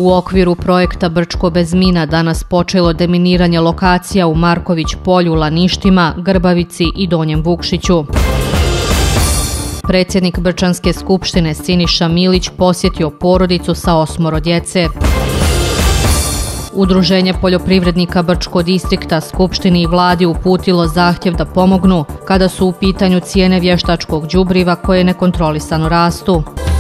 U okviru projekta Brčko bez mina danas počelo deminiranje lokacija u Marković polju, Laništima, Grbavici i Donjem Vukšiću. Predsjednik Brčanske skupštine Siniša Milić posjetio porodicu sa 8 djece. Udruženje poljoprivrednika Brčko distrikta Skupštini i vladi uputilo zahtjev da pomognu kada su u pitanju cijene vještačkog đubriva koje nekontrolisano rastu.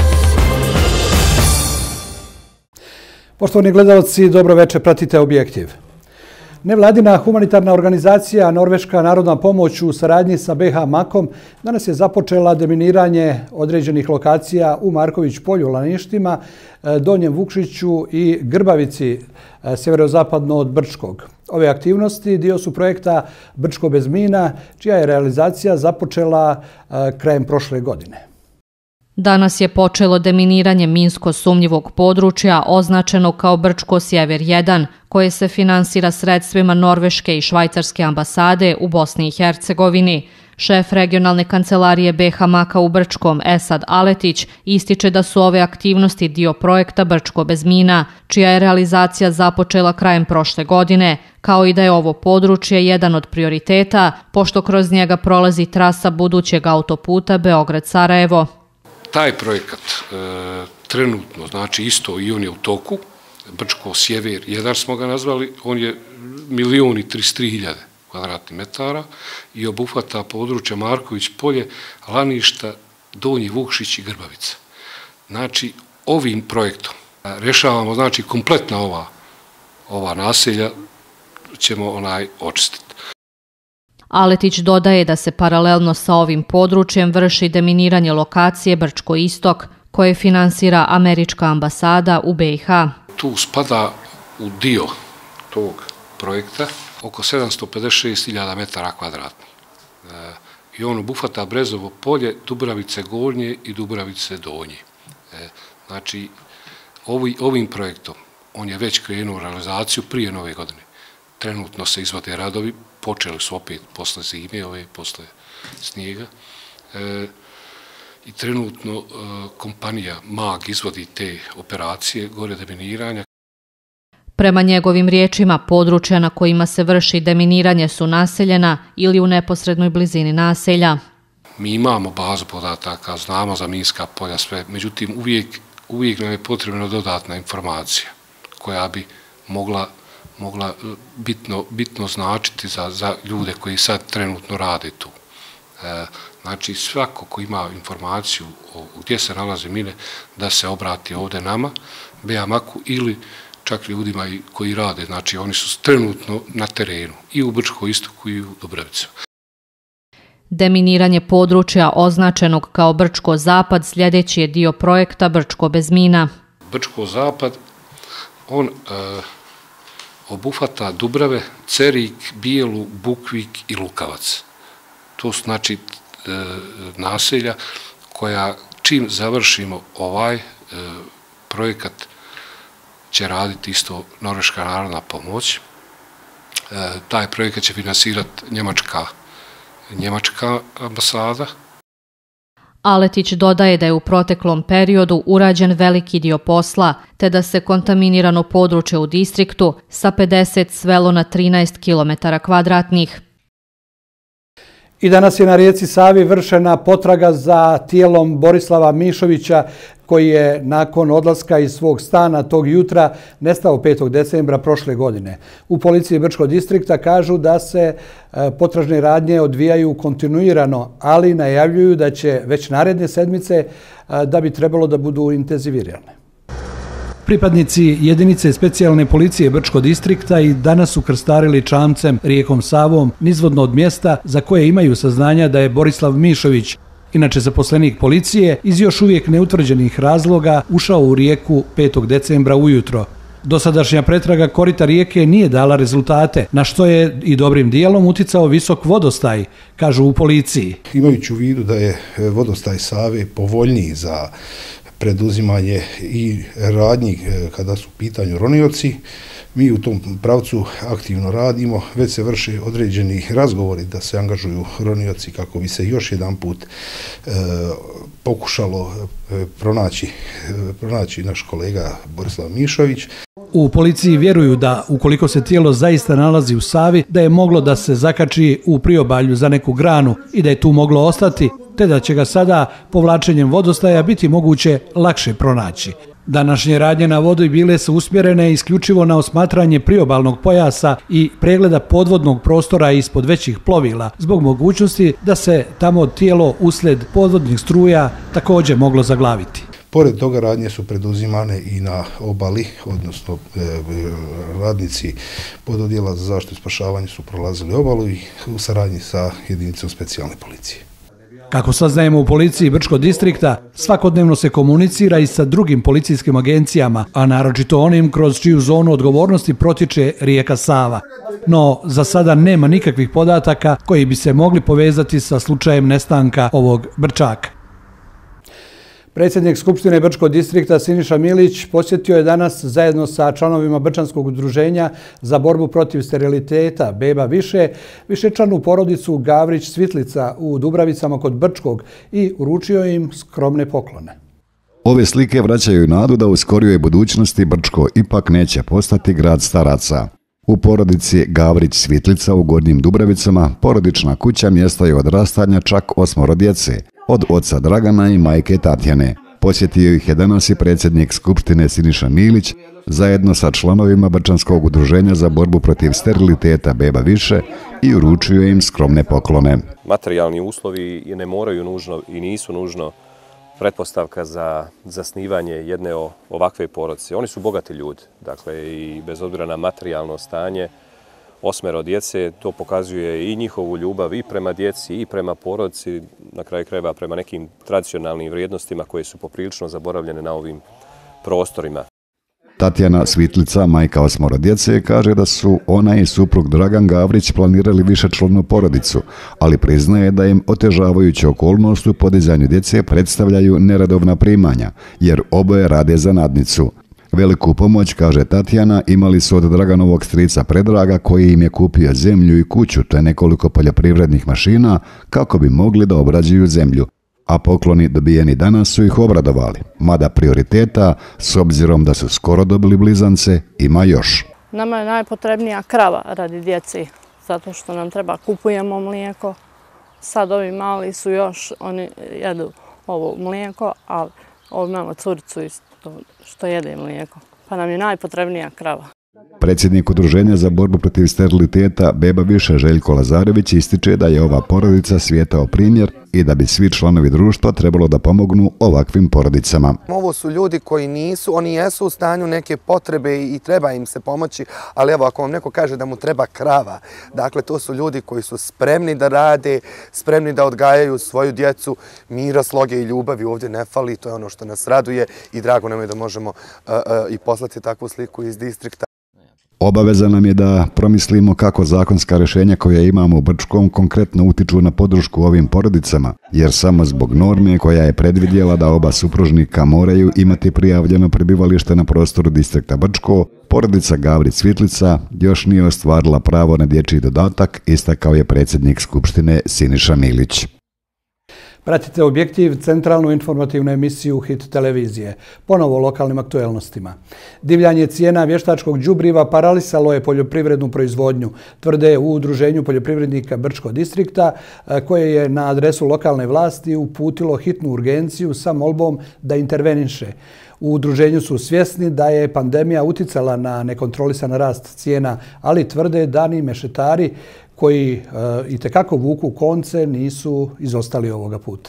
Poštovani gledalci, dobro večer, pratite Objektiv. Nevladina humanitarna organizacija Norveška narodna pomoć u saradnji sa BH Makom danas je započela deminiranje određenih lokacija u Marković polju, Laništima, Donjem Vukšiću i Grbavici, sjeverozapadno od Brčkog. Ove aktivnosti dio su projekta Brčko bez mina, čija je realizacija započela krajem prošle godine. Danas je počelo deminiranje minsko sumnjivog područja označenog kao Brčko Sjever 1, koje se finansira sredstvima Norveške i Švajcarske ambasade u Bosni i Hercegovini. Šef regionalne kancelarije BH Maka u Brčkom, Esad Aletić, ističe da su ove aktivnosti dio projekta Brčko bez mina, čija je realizacija započela krajem prošle godine, kao i da je ovo područje jedan od prioriteta, pošto kroz njega prolazi trasa budućeg autoputa Beograd-Sarajevo. Taj projekat trenutno, znači isto i on je u toku, Brčko Sjever 1 smo ga nazvali, on je 1.033.000 kvadratnih metara i obuhvata područja Marković polje, Laništa, Donji Vukšić i Grbavica. Znači, ovim projektom rješavamo, znači, kompletna ova naselja ćemo očistiti. Aletić dodaje da se paralelno sa ovim područjem vrši deminiranje lokacije Brčko Istok, koje finansira Američka ambasada u BiH. Tu spada u dio tog projekta oko 756.000 metara kvadratnih. I on obuhvata Brezovo polje, Dubravice Gornje i Dubravice Donje. Znači, ovim projektom on je već krenuo realizaciju prije nove godine. Trenutno se izvode radovi, počeli su opet posle zime, posle snijega. I trenutno kompanija MAG izvodi te operacije gore deminiranja. Prema njegovim riječima, područja na kojima se vrši deminiranje su naseljena ili u neposrednoj blizini naselja. Mi imamo bazu podataka, znamo za minska polja sve, međutim uvijek nam je potrebna dodatna informacija koja bi mogla bitno značiti za ljude koji sad trenutno rade tu. Znači, svako ko ima informaciju gdje se nalaze mine, da se obrati ovdje nama, BH Maku ili čak ljudima koji rade. Znači, oni su trenutno na terenu i u Brčko Istoku i u Dubravicu. Deminiranje područja označenog kao Brčko Zapad sljedeći je dio projekta Brčko bez mina. Brčko Zapad, on obuhvata Dubrave, Cerik, Bijelu, Bukvik i Lukavac. To su, znači, naselja koja čim završimo ovaj projekat će raditi isto Norveška narodna pomoć. Taj projekat će finansirati Njemačka ambasada. Aletić dodaje da je u proteklom periodu urađen veliki dio posla, te da se kontaminirano područje u distriktu sa 50 svelo na 13 km kvadratnih. I danas je na rijeci Savi vršena potraga za tijelom Borislava Mišovića, koji je nakon odlaska iz svog stana tog jutra nestao 5. decembra prošle godine. U policiji Brčkog distrikta kažu da se potražne radnje odvijaju kontinuirano, ali najavljuju da će već naredne sedmice da bi trebalo da budu intenzivirane. Pripadnici jedinice specijalne policije Brčkog distrikta i danas su krstarili čamcem rijekom Savom nizvodno od mjesta za koje imaju saznanja da je Borislav Mišović, inače zaposlenik policije, iz još uvijek neutvrđenih razloga ušao u rijeku 5. decembra ujutro. Dosadašnja pretraga korita rijeke nije dala rezultate, na što je i dobrim dijelom uticao visok vodostaj, kažu u policiji. Imajući u vidu da je vodostaj Save povoljniji za preduzimanje i radnji kada su u pitanju ronioci, Mi u tom pravcu aktivno radimo, već se vrši određeni razgovori da se angažuju ronioci kako bi se još jedan put pokušalo pronaći naš kolega Borislav Mišović. U policiji vjeruju da ukoliko se tijelo zaista nalazi u Savi, da je moglo da se zakači u priobalju za neku granu i da je tu moglo ostati, te da će ga sada povlačenjem vodostaja biti moguće lakše pronaći. Današnje radnje na vodi bile su usmjerene isključivo na osmatranje priobalnog pojasa i pregleda podvodnog prostora ispod većih plovila, zbog mogućnosti da se tamo tijelo uslijed podvodnih struja također moglo zaglaviti. Pored toga radnje su preduzimane i na obali, odnosno radnici pododjela za zaštitu i spašavanje su prolazili obalu i u saradnji sa jedinicom specijalne policije. Kako saznajemo u policiji Brčkog distrikta, svakodnevno se komunicira i sa drugim policijskim agencijama, a naročito onim kroz čiju zonu odgovornosti protiče rijeka Sava. No, za sada nema nikakvih podataka koji bi se mogli povezati sa slučajem nestanka ovog Brčaka. Predsjednik Skupštine Brčkog distrikta Siniša Milić posjetio je danas zajedno sa članovima Brčanskog udruženja za borbu protiv steriliteta Beba više višečlanu porodicu Gavrić Svitlica u Dubravicama kod Brčkog i uručio im skromne poklone. Ove slike vraćaju nadu da u skorijoj budućnosti Brčko ipak neće postati grad staraca. U porodici Gavrić Svitlica u Gornjim Dubravicama porodična kuća mjesta je odrastanja čak 8 djece, od oca Dragana i majke Tatjane. Posjetio ih je danas i predsjednik Skupštine Siniša Milić zajedno sa članovima Brčanskog udruženja za borbu protiv steriliteta Beba više i uručio im skromne poklone. Materijalni uslovi ne moraju nužno i nisu nužno pretpostavka za zasnivanje jedne ovakve porodice. Oni su bogati ljudi, dakle i bez obzira na materijalno stanje, 8 djece, to pokazuje i njihovu ljubav i prema djeci i prema porodici, na kraju krajeva prema nekim tradicionalnim vrijednostima koje su poprilično zaboravljene na ovim prostorima. Tatjana Svitlica, majka 8 djece, kaže da su ona i suprug Dragan Gavrić planirali višečlanu porodicu, ali priznaje da im otežavajuća okolnost u podizanju djece predstavljaju neredovna primanja, jer oboje rade za nadnicu. Veliku pomoć, kaže Tatjana, imali su od Draganovog strica Predraga koji im je kupio zemlju i kuću te nekoliko poljoprivrednih mašina kako bi mogli da obrađuju zemlju. A pokloni dobijeni danas su ih obradovali, mada prioriteta, s obzirom da su skoro dobili blizance, ima još. Nama je najpotrebnija krava radi djeci, zato što nam treba, kupujemo mlijeko. Sad ovi mali su još, oni jedu ovo mlijeko, ali ovdje imamo curicu isto što jede mlijeko, pa nam je najpotrebnija krava. Predsjednik udruženja za borbu protiv steriliteta Beba više Željko Lazarević ističe da je ova porodica svijetao primjer i da bi svi članovi društva trebalo da pomognu ovakvim porodicama. Ovo su ljudi koji nisu, oni jesu u stanju neke potrebe i treba im se pomoći, ali evo ako vam neko kaže da mu treba krava, dakle to su ljudi koji su spremni da rade, spremni da odgajaju svoju djecu, mira, sloge i ljubavi ovdje ne fali, to je ono što nas raduje i drago nam je da možemo i poslati takvu sliku iz distrikta. Obaveza nam je da promislimo kako zakonska rješenja koja imamo u Brčkom konkretno utiču na podršku ovim porodicama, jer samo zbog norme koja je predvidjela da oba supružnika moraju imati prijavljeno prebivalište na prostoru distrikta Brčko, porodica Gavrić Svitlica još nije ostvarila pravo na dječji dodatak, istakao je predsjednik Skupštine Siniša Milić. Pratite Objektiv, centralnu informativnu emisiju Hit televizije. Ponovo o lokalnim aktuelnostima. Divljanje cijena vještačkog đubriva paralisalo je poljoprivrednu proizvodnju, tvrde u Udruženju poljoprivrednika Brčkog distrikta, koje je na adresu lokalne vlasti uputilo hitnu urgenciju sa molbom da interveniše. U udruženju su svjesni da je pandemija uticala na nekontrolisan rast cijena, ali tvrde da ni mešetari koji itekako vuku konce nisu izostali ovoga puta.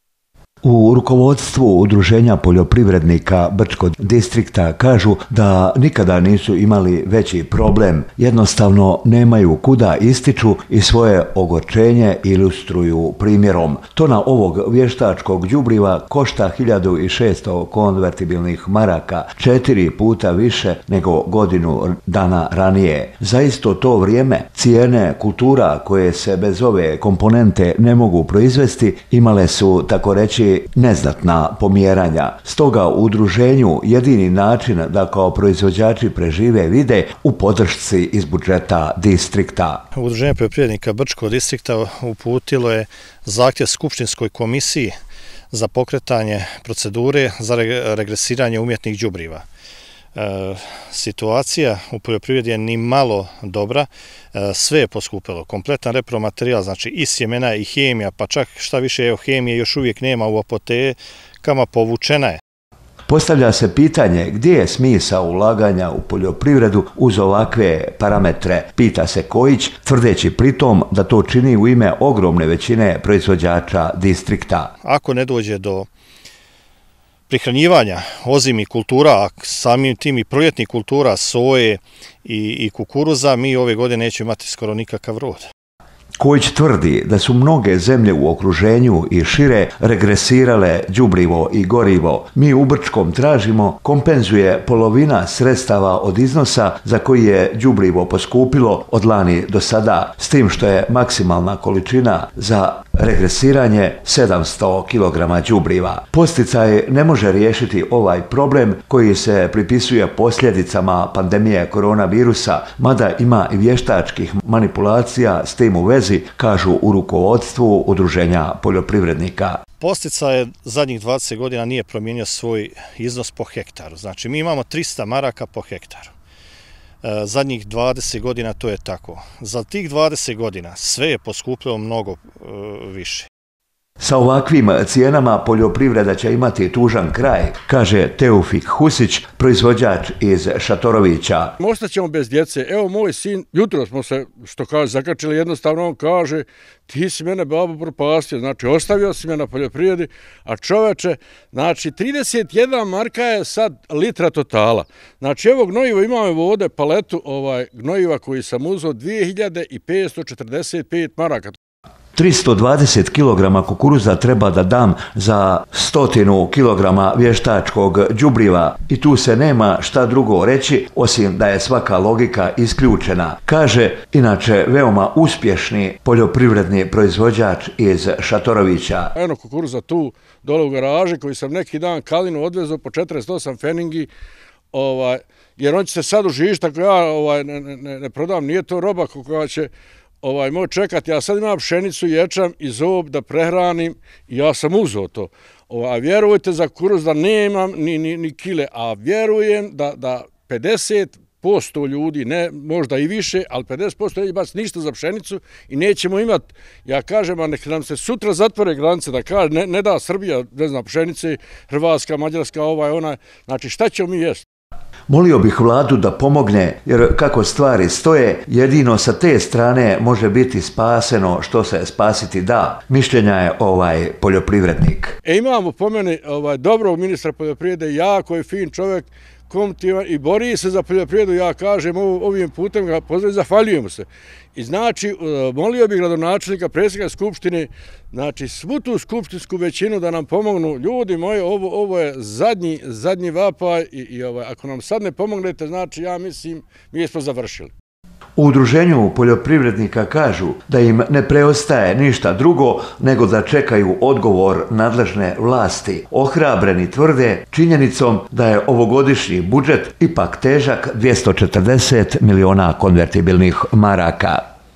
U rukovodstvu Udruženja poljoprivrednika Brčkog distrikta kažu da nikada nisu imali veći problem, jednostavno nemaju kuda ističu i svoje ogorčenje ilustruju primjerom. Tona ovog vještačkog đubriva košta 1600 konvertibilnih maraka, 4 puta više nego godinu dana ranije. Za isto to vrijeme cijene kultura koje se bez ove komponente ne mogu proizvesti imale su, tako reći, ali neznatna pomjeranja. Stoga u udruženju jedini način da kao proizvođači prežive vide u podršci iz budžeta distrikta. Udruženje poljoprivrednika Brčkog distrikta uputilo je zahtjev Skupštinskoj komisiji za pokretanje procedure za regresiranje umjetnih đubriva. Situacija u poljoprivredi je ni malo dobra, sve je poskupilo, kompletan repromaterijal, znači i sjemena i hemija, pa čak šta više hemije još uvijek nema u apotekama, povučena je. Postavlja se pitanje gdje je smisao ulaganja u poljoprivredu uz ovakve parametre, pita se Kojić, tvrdeći pritom da to čini u ime ogromne većine proizvođača distrikta. Ako ne dođe do prihranjivanja ozimih kultura, a samim tim i proljetnih kultura, soje i kukuruza, mi ove godine nećemo imati skoro nikakav rod. Kojić tvrdi da su mnoge zemlje u okruženju i šire regresirale đubrivo i gorivo. Mi u Brčkom tražimo kompenzuje polovina sredstava od iznosa za koji je đubrivo poskupilo od lani do sada, s tim što je maksimalna količina za regresiranje 700 kg đubriva. Posticaj ne može riješiti ovaj problem koji se pripisuje posljedicama pandemije koronavirusa, mada ima i vještačkih manipulacija s tim u vezi, kažu u rukovodstvu Udruženja poljoprivrednika. Posticaj zadnjih 20 godina nije promijenio svoj iznos po hektaru. Znači mi imamo 300 maraka po hektaru. Zadnjih 20 godina to je tako. Za tih 20 godina sve je poskupilo mnogo više. Sa ovakvim cijenama poljoprivreda će imati tužan kraj, kaže Teofik Husić, proizvođač iz Šatorovića. Ostaćemo bez djece. Evo moj sin, jutro smo se, što kaže, zakačili, jednostavno on kaže, ti si mene babo propastio, znači ostavio si me na poljoprivredi, a čoveče, znači 31 marka je sad litra totala. Znači evo gnojivo, imamo ovdje paletu gnojiva koji sam uzeo 2545 maraka. 320 kg kukuruza treba da dam za 100 kg vještačkog đubriva i tu se nema šta drugo reći osim da je svaka logika isključena, kaže inače veoma uspješni poljoprivredni proizvođač iz Šatorovića. Eno kukuruza tu dole u garaži koji sam neki dan Kalinu odvezao po 48 feningi, jer on će se sad užišiti ako ja ne prodam, nije to roba koja će moj čekati, ja sad imam pšenicu, ječam i zob da prehranim i ja sam uzeo to. A vjerujte za kukuruz da nemam ni kile, a vjerujem da 50% ljudi, ne možda i više, ali 50% neće baš ništa za pšenicu i nećemo imati, ja kažem, a nek nam se sutra zatvore granice da kaže, ne da Srbija, ne znam, pšenice, Hrvatska, Mađarska, ona, znači šta ćemo mi jesti? Molio bih vladu da pomogne, jer kako stvari stoje, jedino sa te strane može biti spaseno što se spasiti da. Mišljenja je ovaj poljoprivrednik. Imamo po meni dobrog ministra poljoprivrede, jako je fin čovjek, kompetivan i bori se za poljoprivredu, ja kažem ovim putem ga pozdravim, zahvaljujemo se. I znači, molio bih gradonačelnika, predsjednika Skupštine, znači svu tu skupštinsku većinu da nam pomognu. Ljudi moji, ovo je zadnji vapaj i ako nam sad ne pomognete, znači ja mislim, mi smo završili. U Udruženju poljoprivrednika kažu da im ne preostaje ništa drugo nego da čekaju odgovor nadležne vlasti. Ohrabreni tvrde činjenicom da je ovogodišnji budžet ipak težak 240 miliona konvertibilnih maraka.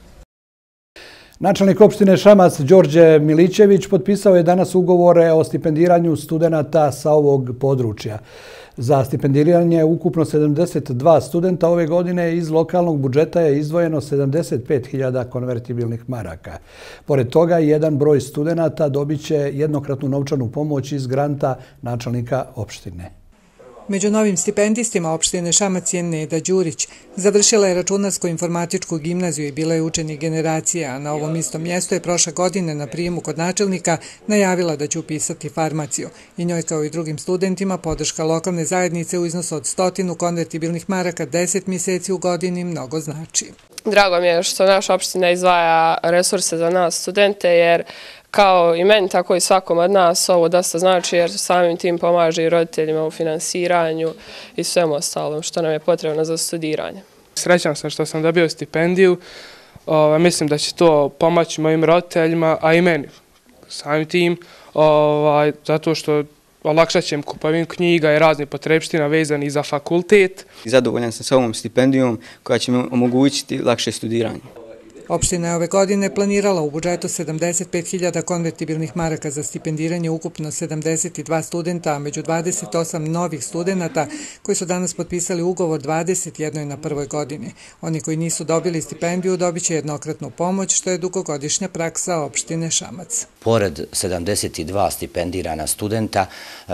Načelnik opštine Šamac Đorđe Milićević potpisao je danas ugovore o stipendiranju studenata sa ovog područja. Za stipendiranje ukupno 72 studenta ove godine iz lokalnog budžeta je izdvojeno 75.000 konvertibilnih maraka. Pored toga, jedan broj studenata dobit će jednokratnu novčanu pomoć iz granta načelnika opštine. Među novim stipendistima opštine Šamac je Neda Đurić. Završila je računarsko-informatičku gimnaziju i bila je učenik generacije, a na ovom istom mjestu je prošle godine na prijemu kod načelnika najavila da će upisati farmaciju. I njoj kao i drugim studentima podrška lokalne zajednice u iznosu od 100 konvertibilnih maraka 10 mjeseci u godini mnogo znači. Drago mi je što naša opština izdvaja resurse za nas studente, jer kao i meni, tako i svakom od nas ovo dosta znači, jer samim tim pomaže i roditeljima u finansiranju i svemu ostalom što nam je potrebno za studiranje. Srećan sam što sam dobio stipendiju, mislim da će to pomoći mojim roditeljima, a i meni Samim tim, zato što olakšat će im kupovinu knjiga i raznih potrebština vezanih za fakultet. Zadovoljan sam sa ovom stipendijom koja će mi omogućiti lakše studiranje. Opština je ove godine planirala u budžetu 75.000 konvertibilnih maraka za stipendiranje ukupno 72 studenta, a među 28 novih studenta koji su danas potpisali ugovor 21 na prvoj godini. Oni koji nisu dobili stipendiju dobit će jednokratnu pomoć, što je dugogodišnja praksa opštine Šamac. Pored 72 stipendirana studenta,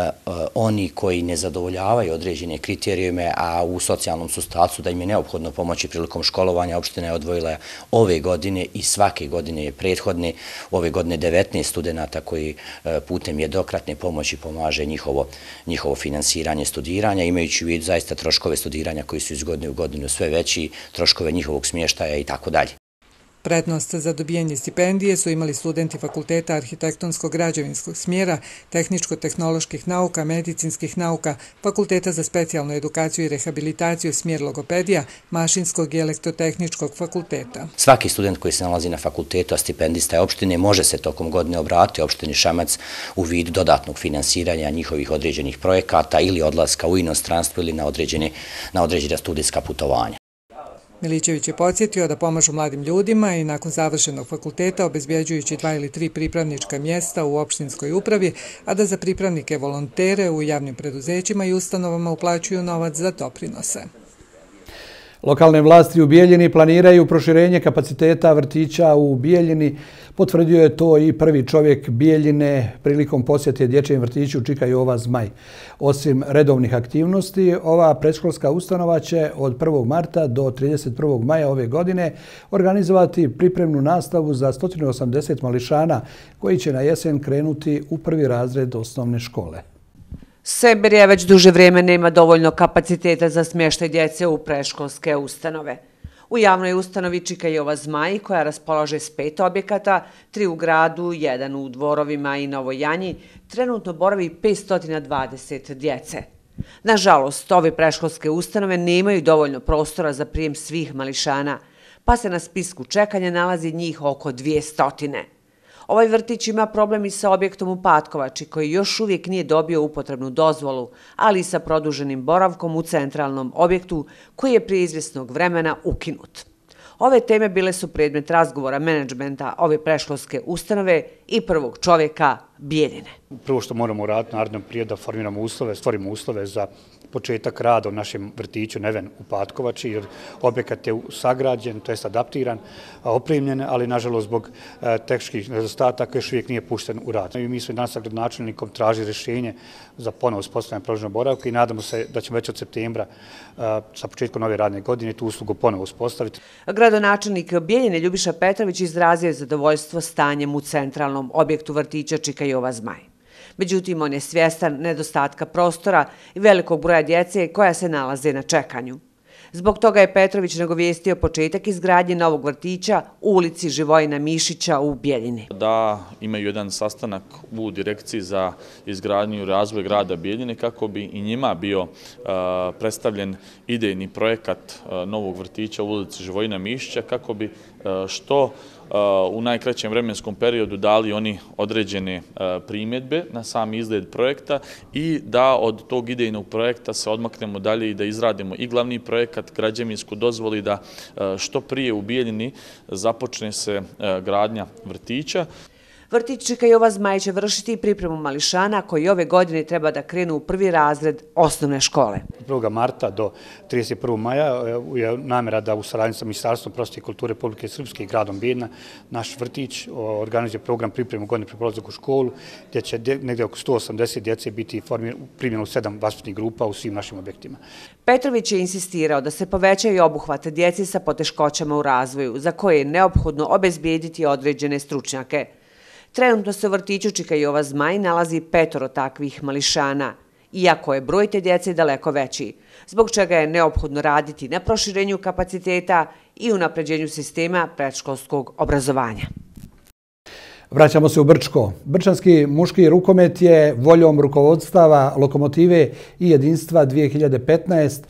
oni koji ne zadovoljavaju određene kriterijume, a u socijalnom su statusu da im je neophodno pomoći prilikom školovanja, opština je odvojila ove godine i svake godine je prethodne, ove godine 19 studenta koji putem jednokratne pomoći pomaže njihovo finansiranje studiranja, imajući u vidu zaista troškove studiranja koji su iz godine u godinu sve veći, troškove njihovog smještaja i tako dalje. Prednost za dobijanje stipendije su imali studenti Fakulteta arhitektonsko-građevinskog smjera, tehničko-tehnoloških nauka, medicinskih nauka, Fakulteta za specijalnu edukaciju i rehabilitaciju, smjer logopedija, Mašinskog i elektrotehničkog fakulteta. Svaki student koji se nalazi na fakultetu, a stipendista je opštine, može se tokom godine obratiti opštini Šamac u vidu dodatnog finansiranja njihovih određenih projekata ili odlaska u inostranstvo ili na određena studijska putovanja. Milićević je podsjetio da pomažu mladim ljudima i nakon završenog fakulteta obezbjeđujući 2 ili 3 pripravnička mjesta u opštinskoj upravi, a da za pripravnike volontere u javnim preduzećima i ustanovama uplaćuju novac za doprinose. Lokalne vlasti u Bijeljini planiraju proširenje kapaciteta vrtića u Bijeljini. Potvrdio je to i prvi čovjek Bijeljine prilikom posjete dječjem vrtiću Čika Jova Zmaj. Osim redovnih aktivnosti, ova predškolska ustanova će od 1. marta do 31. maja ove godine organizovati pripremnu nastavu za 180 mališana koji će na jesen krenuti u prvi razred osnovne škole. Semberija već duže vrijeme nema dovoljno kapaciteta za smještaj djece u predškolske ustanove. U javnoj ustanovi Čika Jova Zmaj, koja raspolaže s 5 objekata, 3 u gradu, 1 u Dvorovima i Novoj Janji, trenutno boravi 520 djece. Nažalost, ove predškolske ustanove nemaju dovoljno prostora za prijem svih mališana, pa se na spisku čekanja nalazi njih oko 200. Ovaj vrtić ima problem i sa objektom u Patkovači, koji još uvijek nije dobio upotrebnu dozvolu, ali i sa produženim boravkom u centralnom objektu, koji je prije izvjesnog vremena ukinut. Ove teme bile su predmet razgovora menadžmenta ove predškolske ustanove i prvog čovjeka Bijeljine. Prvo što moramo uraditi narednom prije da formiramo uslove, stvorimo uslove za početak rada u našem vrtiću Neven u Patkovači, jer objekat je sagrađen, to je adaptiran, opremljen, ali nažalost zbog tehničkih nedostataka još uvijek nije pušten u rad. Mi smo danas sa gradonačelnikom tražili rješenje za ponovo uspostavljanje produženog boravka i nadamo se da ćemo već od septembra sa početkom nove radne godine tu uslugu ponovo uspostaviti. Gradonačelnik Bijeljine Ljubiša Petrović izrazio je zadovoljstvo stanjem u centralnom objektu vrtića Čika Jova Zmaj. Međutim, on je svjestan nedostatka prostora i velikog broja djece koja se nalaze na čekanju. Zbog toga je Petrović nagovijestio početak izgradnje novog vrtića u ulici Živojina Mišića u Bijeljini. Da imaju jedan sastanak u direkciji za izgradnju i razvoj grada Bijeljine kako bi i njima bio predstavljen idejni projekat novog vrtića u ulici Živojina Mišića kako bi što u najkraćem vremenskom periodu dali oni određene primjedbe na sam izgled projekta i da od tog idejnog projekta se odmaknemo dalje i da izradimo i glavni projekat, građevinsku dozvolu i da što prije u Bijeljini započne se gradnja vrtića. Vrtić Čika Jova Zmaj će vršiti pripremu mališana koji ove godine treba da krenu u prvi razred osnovne škole. 1. marta do 31. maja je namjera da u saradnji sa Ministarstvom prosvjete i kulture Republike Srpske i gradom Bijeljina naš vrtić organizuje program pripremu godine pri polazak u školu gdje će negdje oko 180 djece biti primljeno u 7 vaspitnih grupa u svim našim objektima. Petrović je insistirao da se povećaju obuhvat djeci sa poteškoćama u razvoju, za koje je neophodno obezbijediti određene stručnjake. Trenutno se u vrtiću Čika Jova Zmaj nalazi 5 takvih mališana, iako je broj te djece daleko veći, zbog čega je neophodno raditi na proširenju kapaciteta i unapređenju sistema predškolskog obrazovanja. Vraćamo se u Brčko. Brčanski muški rukomet je voljom rukovodstava Lokomotive i Jedinstva 2015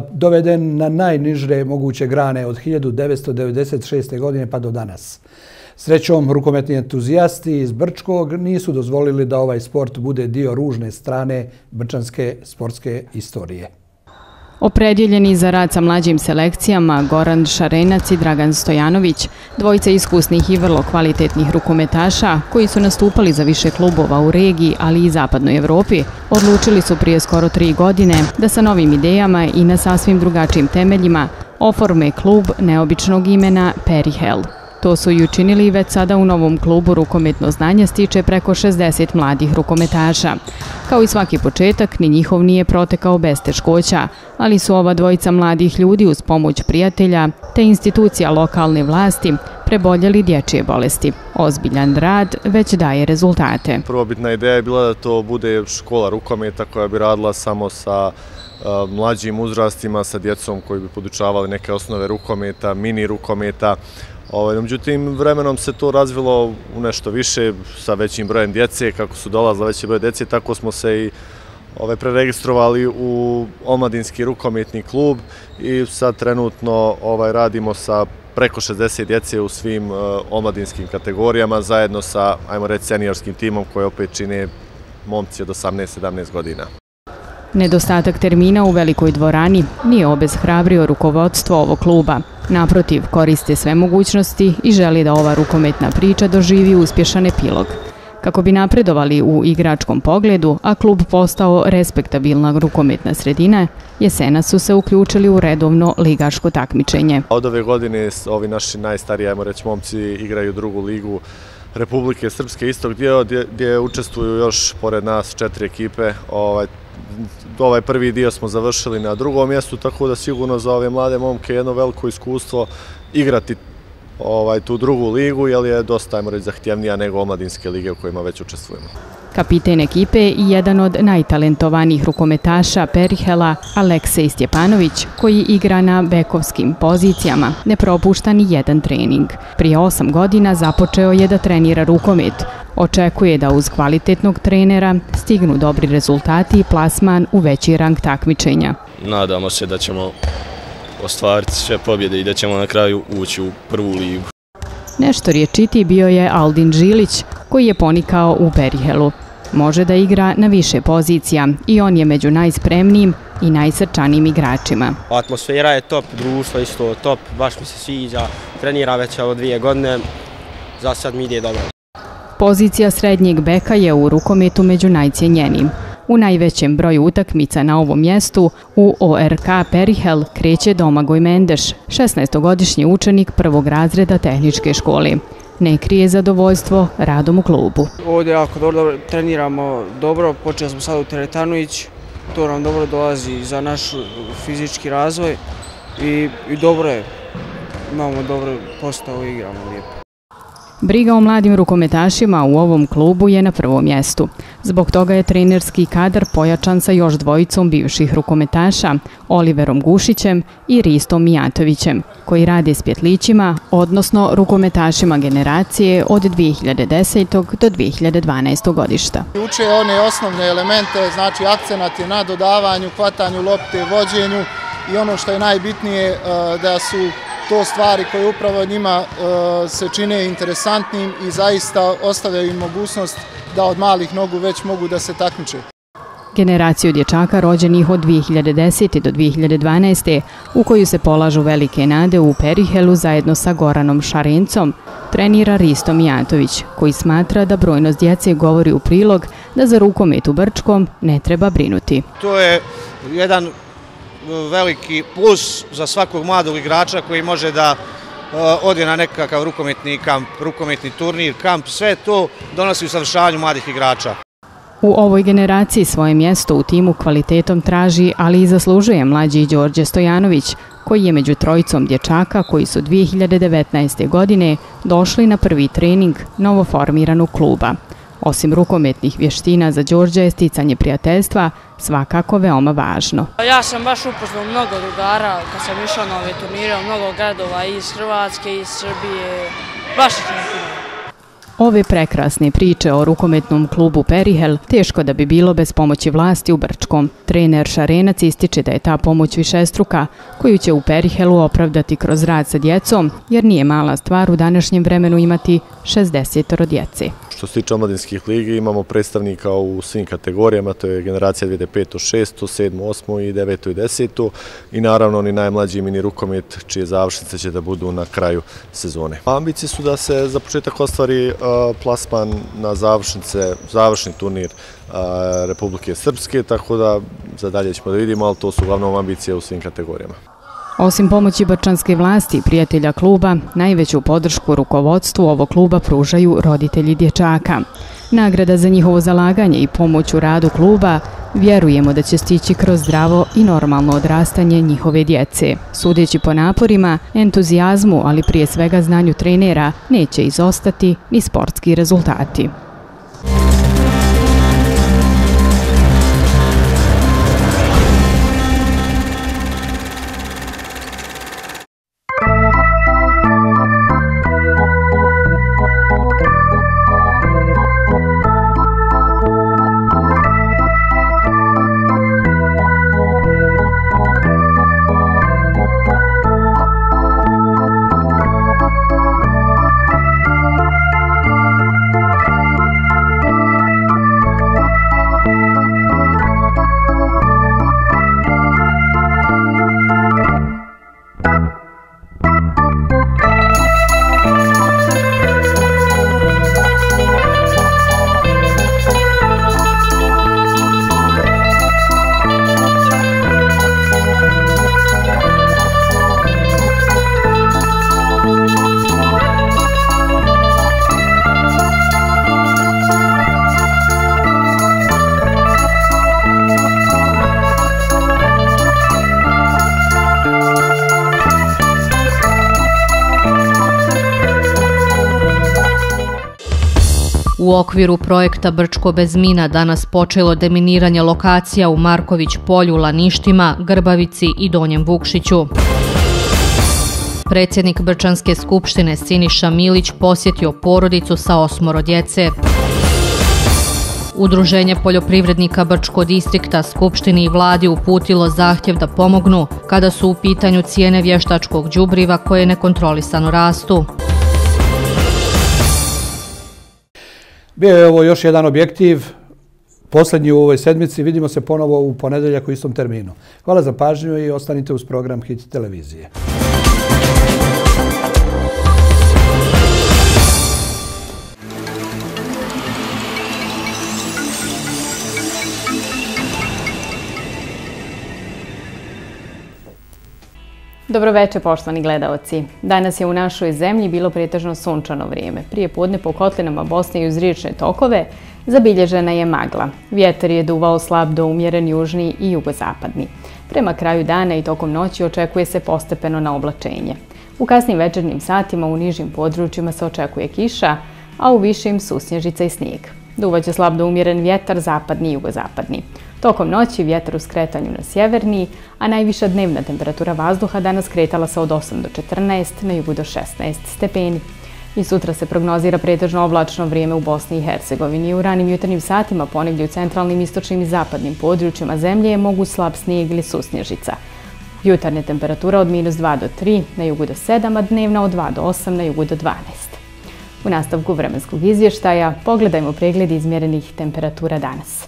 doveden na najniže moguće grane od 1996. godine pa do danas. Srećom, rukometni entuzijasti iz Brčkog nisu dozvolili da ovaj sport bude dio ružne strane brčanske sportske istorije. Opredjeljeni za rad sa mlađim selekcijama Goran Šarenac i Dragan Stojanović, dvojica iskusnih i vrlo kvalitetnih rukometaša koji su nastupali za više klubova u regiji, ali i zapadnoj Evropi, odlučili su prije skoro 3 godine da sa novim idejama i na sasvim drugačijim temeljima oforme klub neobičnog imena Perihel. To su i učinili već sada u novom klubu rukometno znanje stiče preko 60 mladih rukometaša. Kao i svaki početak, ni njihov nije protekao bez teškoća, ali su ova dvojica mladih ljudi uz pomoć prijatelja te institucija lokalne vlasti preboljeli dječje bolesti. Ozbiljan rad već daje rezultate. Prvobitna ideja je bila da to bude škola rukometa koja bi radila samo sa mlađim uzrastima, sa djecom koji bi podučavali neke osnove rukometa, mini rukometa. Međutim, vremenom se to razvilo u nešto više sa većim brojem djece. Kako su dolazile veći broj djece, tako smo se i preregistrovali u omladinski rukometni klub i sad trenutno radimo sa preko 60 djece u svim omladinskim kategorijama zajedno sa, ajmo reći, seniorskim timom koji opet čine momci od 18-17 godina. Nedostatak termina u velikoj dvorani nije obeshrabrio rukovodstvo ovog kluba. Naprotiv, koriste sve mogućnosti i želi da ova rukometna priča doživi uspješan epilog. Kako bi napredovali u igračkom pogledu, a klub postao respektabilna rukometna sredina, jesenas su se uključili u redovno ligaško takmičenje. Od ove godine ovi naši najstariji, ajmo reći, momci igraju drugu ligu Republike Srpske istog dio gdje učestvuju još pored nas 4 ekipe. Ovaj prvi dio smo završili na drugom mjestu, tako da sigurno za ove mlade momke je jedno veliko iskustvo igrati tu drugu ligu, jer je dosta, ajmo reći, zahtjevnija nego omladinske lige u kojima već učestvujemo. Kapiten ekipe i jedan od najtalentovanijih rukometaša Perihela, Aleksej Stjepanović, koji igra na bekovskim pozicijama, ne propušta ni jedan trening. Prije 8 godina započeo je da trenira rukomet. Očekuje da uz kvalitetnog trenera stignu dobri rezultati i plasman u veći rang takmičenja. Nadamo se da ćemo ostvariti sve pobjede i da ćemo na kraju ući u prvu ligu. Nešto rječitiji bio je Aldin Žilić, koji je ponikao u Perihelu. Može da igra na više pozicija i on je među najspremnijim i najsrčanijim igračima. Atmosfera je top, društvo isto top, baš mi se sviđa, trenira već od 2 godine, za sad mi ide dobro. Pozicija srednjeg beka je u rukometu među najcijenjenijim. U najvećem broju utakmica na ovom mjestu u ORK Perihel kreće Domagoj Mendeš, 16-godišnji učenik prvog razreda tehničke škole. Ne krije zadovoljstvo radom u klubu. Ovdje jako dobro treniramo, dobro, počeli smo sad u teretanu ići, to nam dobro dolazi za naš fizički razvoj i dobro je, imamo dobro postavu i igramo lijepo. Briga o mladim rukometašima u ovom klubu je na prvom mjestu. Zbog toga je trenerski kadar pojačan sa još dvojicom bivših rukometaša, Oliverom Gušićem i Ristom Mijatovićem, koji rade s pjetlićima, odnosno rukometašima generacije od 2010. do 2012. godišta. Uče one osnovne elemente, znači akcenat je na dodavanju, hvatanju lopte, vođenju i ono što je najbitnije da su to stvari koje upravo njima se čine interesantnim i zaista ostavljaju im mogućnost da od malih nogu već mogu da se takmiče. Generaciju dječaka rođenih od 2010. do 2012. u koju se polažu velike nade u Perihelu zajedno sa Goranom Šarencom, trenira Risto Mijatović, koji smatra da brojnost djece govori u prilog da za rukomet u Brčkom ne treba brinuti. To je jedan veliki plus za svakog mladog igrača koji može da ode na nekakav rukometni kamp, rukometni turnir, kamp, sve to donosi usavršavanju mladih igrača. U ovoj generaciji svoje mjesto u timu kvalitetom traži, ali i zaslužuje mlađi Đorđe Stojanović, koji je među trojicom dječaka koji su 2019. godine došli na prvi trening novoformiranog kluba. Osim rukometnih vještina, za Đorđa je sticanje prijateljstva svakako veoma važno. Ja sam baš upoznao mnogo drugara kad sam išao na ove turnire, mnogo gradova iz Hrvatske, iz Srbije, baš ih ne puno. Ove prekrasne priče o rukometnom klubu Perihel teško da bi bilo bez pomoći vlasti u Brčkom. Trener Šarenac ističe da je ta pomoć višestruka, koju će u Perihelu opravdati kroz rad sa djecom, jer nije mala stvar u današnjem vremenu imati 60 djece. Što se tiče omladinskih ligi, imamo predstavnika u svim kategorijama, to je generacija 2005. 6. 7. 8. i 9. i 10. I naravno oni najmlađi mini rukomet, čije završnice će da budu na kraju sezone. Ambicije su da se za početak ostvari plasman na završni turnir Republike Srpske, tako da za dalje ćemo da vidimo, ali to su uglavnom ambicije u svim kategorijama. Osim pomoći brčanske vlasti i prijatelja kluba, najveću podršku rukovodstvu ovog kluba pružaju roditelji dječaka. Nagrada za njihovo zalaganje i pomoć u radu kluba vjerujemo da će stići kroz zdravo i normalno odrastanje njihove djece. Sudeći po naporima, entuzijazmu, ali prije svega znanju trenera, neće izostati ni sportski rezultati. U okviru projekta Brčko bez mina danas počelo deminiranje lokacija u Marković polju, Laništima, Grbavici i Donjem Vukšiću. Predsjednik Brčanske skupštine Siniša Milić posjetio porodicu sa 8 djece. Udruženje poljoprivrednika Brčko distrikta Skupštini i vladi uputilo zahtjev da pomognu kada su u pitanju cijene vještačkog đubriva koje nekontrolisano rastu. Bio je ovo još jedan objektiv, posljednji u ovoj sedmici. Vidimo se ponovo u ponedeljak u istom terminu. Hvala za pažnju i ostanite uz program Hit televizije. Dobroveče, poštovani gledaoci. Danas je u našoj zemlji bilo pretežno sunčano vrijeme. Prije podne po kotlinama Bosne i uz riječne tokove zabilježena je magla. Vjetar je duvao slab do umjeren južni i jugozapadni. Prema kraju dana i tokom noći očekuje se postepeno na oblačenje. U kasnim večernjim satima u nižim područjima se očekuje kiša, a u višim susnježica i snijeg. Duvaće slab do umjeren vjetar zapadni i jugozapadni. Tokom noći vjetar u skretanju na sjeverni, a najviša dnevna temperatura vazduha danas kretala se od 8 do 14, na jugu do 16 stepeni. I sutra se prognozira pretežno oblačno vrijeme u Bosni i Hercegovini. U ranim jutarnjim satima ponegdje u centralnim, istočnim i zapadnim područjima zemlje je moguć slab snijeg ili susnježica. Jutarnja temperatura od -2 do 3, na jugu do 7, a dnevna od 2 do 8, na jugu do 12. U nastavku vremenskog izvještaja pogledajmo pregled izmjerenih temperatura danas.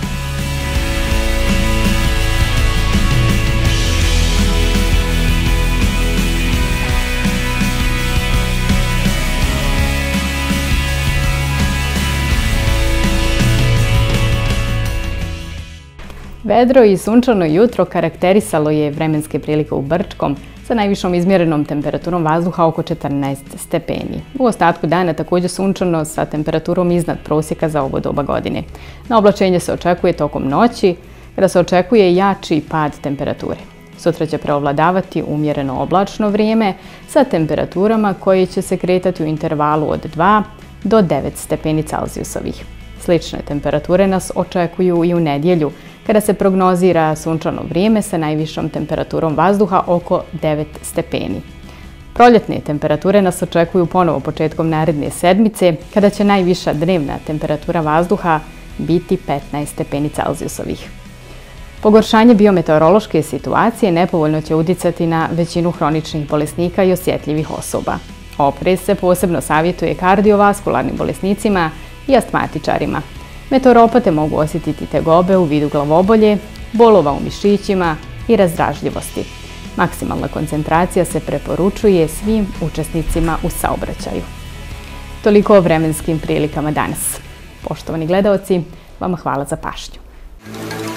Vedro i sunčano jutro karakterisalo je vremenske prilike u Brčkom sa najvišom izmjerenom temperaturom vazduha oko 14 stepeni. U ostatku dana također sunčano sa temperaturom iznad prosjeka za ovo doba godine. Na oblačenje se očekuje tokom noći, kada se očekuje jači pad temperature. Sutra će preovladavati umjereno oblačno vrijeme sa temperaturama koje će se kretati u intervalu od 2 do 9 stepeni Celzijusovih. Slične temperature nas očekuju i u nedjelju, kada se prognozira sunčano vrijeme sa najvišom temperaturom vazduha oko 9 stepeni. Proljetne temperature nas očekuju ponovo početkom naredne sedmice, kada će najviša dnevna temperatura vazduha biti 15 stepeni Celzijusovih. Pogoršanje biometeorološke situacije nepovoljno će uticati na većinu hroničnih bolesnika i osjetljivih osoba. Oprez se posebno savjetuje kardiovaskularnim bolesnicima i astmatičarima. Meteoropate mogu osjetiti tegobe u vidu glavobolje, bolova u mišićima i razdražljivosti. Maksimalna koncentracija se preporučuje svim učesnicima u saobraćaju. Toliko o vremenskim prilikama danas. Poštovani gledaoci, vama hvala za pažnju.